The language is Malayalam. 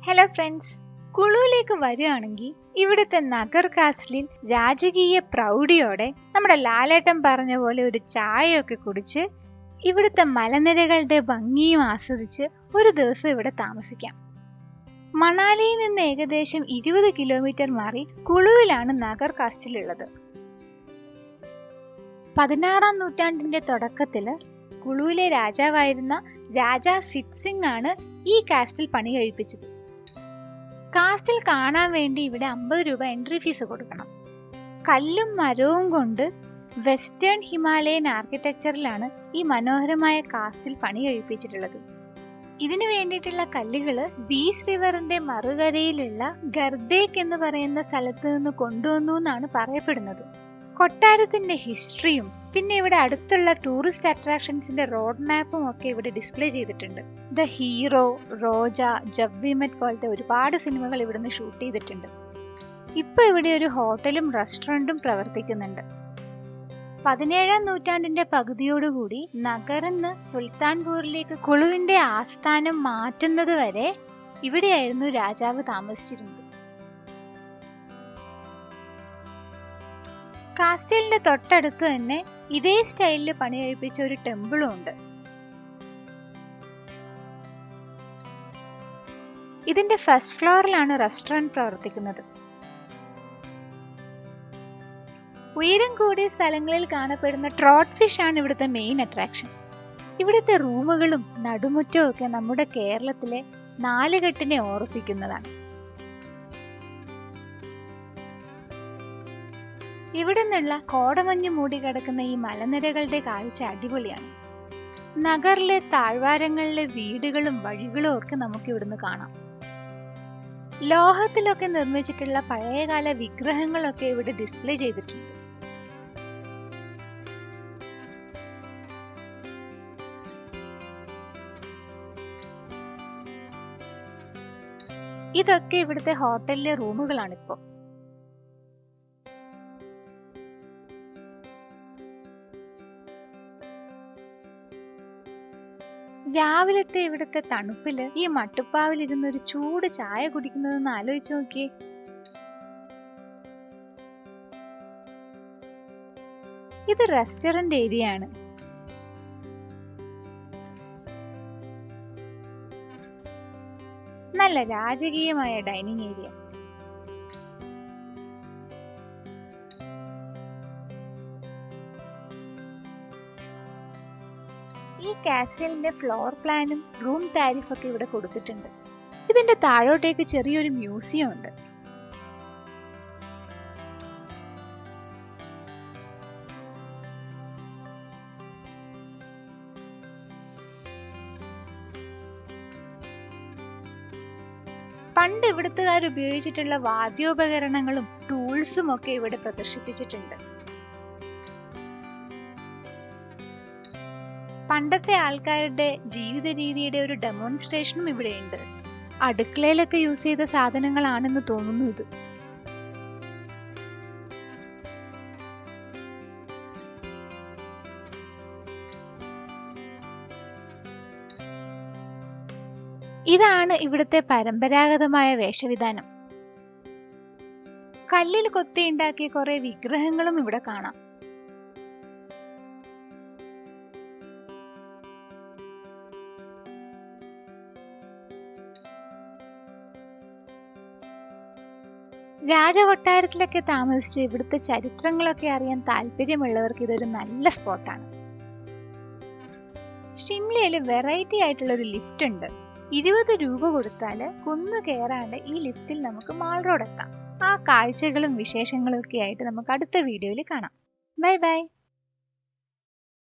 ഹലോ ഫ്രണ്ട്സ്, കുളുവിലേക്ക് വരികയാണെങ്കിൽ ഇവിടുത്തെ നഗർ കാസ്റ്റിലിൽ രാജകീയ പ്രൗഢിയോടെ നമ്മുടെ ലാലേട്ടൻ പറഞ്ഞ പോലെ ഒരു ചായയൊക്കെ കുടിച്ച് ഇവിടുത്തെ മലനിരകളുടെ ഭംഗിയും ആസ്വദിച്ച് ഒരു ദിവസം ഇവിടെ താമസിക്കാം. മണാലിയിൽ നിന്ന് ഏകദേശം 20 കിലോമീറ്റർ മാറി കുളുവിലാണ് നഗർ കാസ്റ്റിലുള്ളത്. 16-ാം നൂറ്റാണ്ടിന്റെ തുടക്കത്തില് കുളുവിലെ രാജാവായിരുന്ന രാജാ സിദ് സിംഗ് ആണ് ഈ കാസ്റ്റിൽ പണി കഴിപ്പിച്ചത്. കാസ്റ്റിൽ കാണാൻ വേണ്ടി ഇവിടെ 50 രൂപ എൻട്രി ഫീസ് കൊടുക്കണം. കല്ലും മരവും കൊണ്ട് വെസ്റ്റേൺ ഹിമാലയൻ ആർക്കിടെക്ചറിലാണ് ഈ മനോഹരമായ കാസ്റ്റിൽ പണി കഴിപ്പിച്ചിട്ടുള്ളത്. ഇതിനു വേണ്ടിയിട്ടുള്ള കല്ലുകള് ബീസ് റിവറിന്റെ മറുകരയിലുള്ള ഗർദേക് എന്ന് പറയുന്ന സ്ഥലത്ത് നിന്ന് കൊണ്ടുവന്നു എന്നാണ് പറയപ്പെടുന്നത്. കൊട്ടാരത്തിന്റെ ഹിസ്റ്ററിയും പിന്നെ ഇവിടെ അടുത്തുള്ള ടൂറിസ്റ്റ് അട്രാക്ഷൻസിന്റെ റോഡ് മാപ്പും ഒക്കെ ഇവിടെ ഡിസ്പ്ലേ ചെയ്തിട്ടുണ്ട്. ദ ഹീറോ, റോജ, ജബ് വി മെറ്റ് പോലത്തെ ഒരുപാട് സിനിമകൾ ഇവിടുന്ന് ഷൂട്ട് ചെയ്തിട്ടുണ്ട്. ഇപ്പൊ ഇവിടെ ഒരു ഹോട്ടലും റെസ്റ്റോറന്റും പ്രവർത്തിക്കുന്നുണ്ട്. 17-ാം നൂറ്റാണ്ടിന്റെ പകുതിയോടുകൂടി നഗറിന്ന് സുൽത്താൻപൂരിലേക്ക് കുളുവിന്റെ ആസ്ഥാനം മാറ്റുന്നത് വരെ ഇവിടെയായിരുന്നു രാജാവ് താമസിച്ചിരുന്നത്. കാസ്റ്റലിന്റെ തൊട്ടടുത്ത് തന്നെ ഇതേ സ്റ്റൈലില് പണി കഴിപ്പിച്ച ഒരു ടെമ്പിളും ഉണ്ട്. ഇതിന്റെ ഫസ്റ്റ് ഫ്ലോറിലാണ് റെസ്റ്റോറന്റ് പ്രവർത്തിക്കുന്നത്. ഉയരം കൂടിയ സ്ഥലങ്ങളിൽ കാണപ്പെടുന്ന ട്രോട്ട് ഫിഷ് ആണ് ഇവിടുത്തെ മെയിൻ അട്രാക്ഷൻ. ഇവിടുത്തെ റൂമുകളും നടുമുറ്റവും ഒക്കെ നമ്മുടെ കേരളത്തിലെ നാലുകെട്ടിനെ ഓർപ്പിക്കുന്നതാണ്. ഇവിടെ നിന്നുള്ള കോടമഞ്ഞ് മൂടി കിടക്കുന്ന ഈ മലനിരകളുടെ കാഴ്ച അടിപൊളിയാണ്. നഗറിലെ താഴ്വാരങ്ങളിലെ വീടുകളും വഴികളും ഒക്കെ നമുക്ക് ഇവിടുന്ന് കാണാം. ലോഹത്തിലൊക്കെ നിർമ്മിച്ചിട്ടുള്ള പഴയകാല വിഗ്രഹങ്ങളൊക്കെ ഇവിടെ ഡിസ്പ്ലേ ചെയ്തിട്ടുണ്ട്. ഇതൊക്കെ ഇവിടുത്തെ ഹോട്ടലിലെ റൂമുകളാണിപ്പോ. രാവിലത്തെ ഇവിടുത്തെ തണുപ്പില് ഈ മട്ടുപ്പാവിലിരുന്ന് ഒരു ചൂട് ചായ കുടിക്കുന്നതെന്ന് ആലോചിച്ച് നോക്കിയേ. ഇത് റെസ്റ്റോറന്റ് ഏരിയ ആണ്. നല്ല രാജകീയമായ ഡൈനിങ് ഏരിയ. ഈ കാസ്റ്റലിന്റെ ഫ്ലോർ പ്ലാനും റൂം താരിഫ് ഒക്കെ ഇവിടെ കൊടുത്തിട്ടുണ്ട്. ഇതിന്റെ താഴോട്ടേക്ക് ചെറിയൊരു മ്യൂസിയം ഉണ്ട്. പണ്ട് ഇവിടുത്തുകാർ ഉപയോഗിച്ചിട്ടുള്ള വാദ്യോപകരണങ്ങളും ടൂൾസും ഒക്കെ ഇവിടെ പ്രദർശിപ്പിച്ചിട്ടുണ്ട്. പണ്ടത്തെ ആൾക്കാരുടെ ജീവിത രീതിയുടെ ഒരു ഡെമോൺസ്ട്രേഷനും ഇവിടെയുണ്ട്. അടുക്കളയിലൊക്കെ യൂസ് ചെയ്ത സാധനങ്ങളാണെന്ന് തോന്നുന്നു ഇത്. ഇതാണ് ഇവിടുത്തെ പരമ്പരാഗതമായ വേഷവിധാനം. കല്ലിൽ കൊത്തിയുണ്ടാക്കിയ കുറെ വിഗ്രഹങ്ങളും ഇവിടെ കാണാം. രാജകൊട്ടാരത്തിലൊക്കെ താമസിച്ച് ഇവിടുത്തെ ചരിത്രങ്ങളൊക്കെ അറിയാൻ താല്പര്യമുള്ളവർക്ക് ഇതൊരു നല്ല സ്പോട്ടാണ്. ഷിംലയില് വെറൈറ്റി ആയിട്ടുള്ള ഒരു ലിഫ്റ്റ് ഉണ്ട്. 20 രൂപ കൊടുത്താല് കുന്നു കയറാണ്ട് ഈ ലിഫ്റ്റിൽ നമുക്ക് മാൾ റോഡ് എത്താം. ആ കാഴ്ചകളും വിശേഷങ്ങളും ഒക്കെ ആയിട്ട് നമുക്ക് അടുത്ത വീഡിയോയിൽ കാണാം. Bye by.